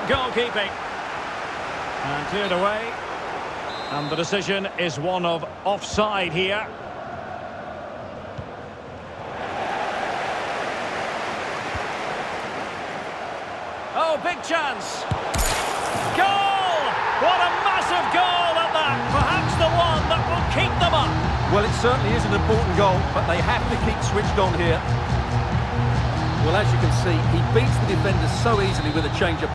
goalkeeping. And cleared away. And the decision is one of offside here. Oh, big chance. Goal! What a massive goal at that. Perhaps the one that will keep them up. Well, it certainly is an important goal, but they have to keep switched on here. Well, as you can see, he beats the defenders so easily with a change of